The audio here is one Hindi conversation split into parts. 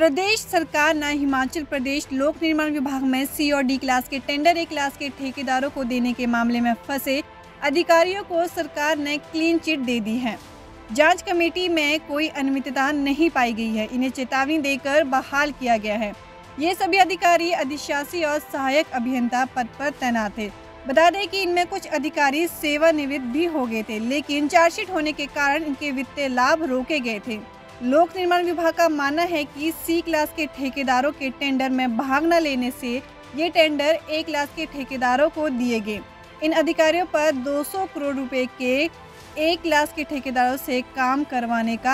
प्रदेश सरकार ने हिमाचल प्रदेश लोक निर्माण विभाग में सी और डी क्लास के टेंडर ए क्लास के ठेकेदारों को देने के मामले में फंसे अधिकारियों को सरकार ने क्लीन चिट दे दी है। जांच कमेटी में कोई अनियमितता नहीं पाई गई है। इन्हें चेतावनी देकर बहाल किया गया है। ये सभी अधिकारी अधिशासी और सहायक अभियंता पद पर तैनात थे। बता दें कि इनमें कुछ अधिकारी सेवानिवृत्त भी हो गए थे, लेकिन चार्जशीट होने के कारण इनके वित्तीय लाभ रोके गए थे। लोक निर्माण विभाग का मानना है कि सी क्लास के ठेकेदारों के टेंडर में भाग न लेने से ये टेंडर ए क्लास के ठेकेदारों को दिए गए। इन अधिकारियों पर 200 करोड़ रुपए के ए क्लास के ठेकेदारों से काम करवाने का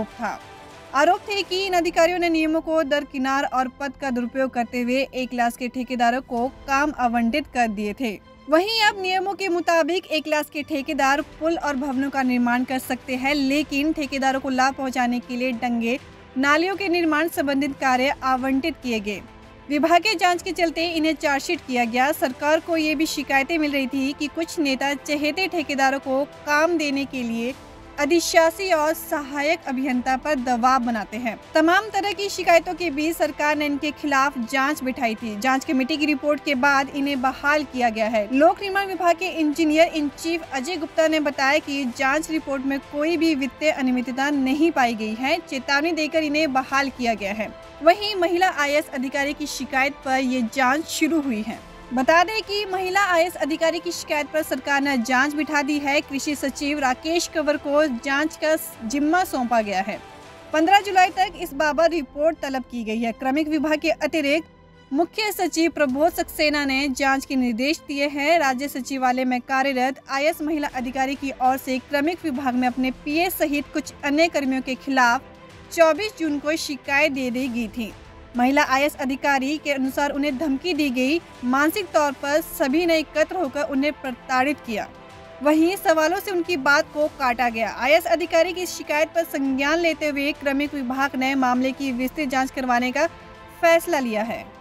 आरोप थे कि इन अधिकारियों ने नियमों को दरकिनार और पद का दुरुपयोग करते हुए ए क्लास के ठेकेदारों को काम आवंटित कर दिए थे। वहीं अब नियमों के मुताबिक ए क्लास के ठेकेदार पुल और भवनों का निर्माण कर सकते हैं, लेकिन ठेकेदारों को लाभ पहुंचाने के लिए डंगे नालियों के निर्माण संबंधित कार्य आवंटित किए गए। विभागीय जांच के चलते इन्हें चार्जशीट किया गया। सरकार को ये भी शिकायतें मिल रही थी कि कुछ नेता चहेते ठेकेदारों को काम देने के लिए अधिशासी और सहायक अभियंता पर दबाव बनाते हैं। तमाम तरह की शिकायतों के बीच सरकार ने इनके खिलाफ जांच बिठाई थी। जांच कमेटी की रिपोर्ट के बाद इन्हें बहाल किया गया है। लोक निर्माण विभाग के engineer in chief Ajay Gupta ने बताया कि जांच रिपोर्ट में कोई भी वित्तीय अनियमितता नहीं पाई गई है। चेतावनी देकर इन्हें बहाल किया गया है। वहीं महिला IAS अधिकारी की शिकायत पर ये जाँच शुरू हुई है। बता दें कि महिला IAS अधिकारी की शिकायत पर सरकार ने जांच बिठा दी है। कृषि सचिव राकेश कंवर को जांच का जिम्मा सौंपा गया है। 15 जुलाई तक इस बाबत रिपोर्ट तलब की गई है। क्रमिक विभाग के अतिरिक्त मुख्य सचिव प्रबोध सक्सेना ने जांच के निर्देश दिए हैं। राज्य सचिवालय में कार्यरत IAS महिला अधिकारी की ओर से क्रमिक विभाग में अपने PA सहित कुछ अन्य कर्मियों के खिलाफ 24 जून को शिकायत दे दी गई थी। महिला IAS अधिकारी के अनुसार उन्हें धमकी दी गई। मानसिक तौर पर सभी ने एकत्र होकर उन्हें प्रताड़ित किया। वहीं सवालों से उनकी बात को काटा गया। IAS अधिकारी की शिकायत पर संज्ञान लेते हुए क्रमिक विभाग ने मामले की विस्तृत जांच करवाने का फैसला लिया है।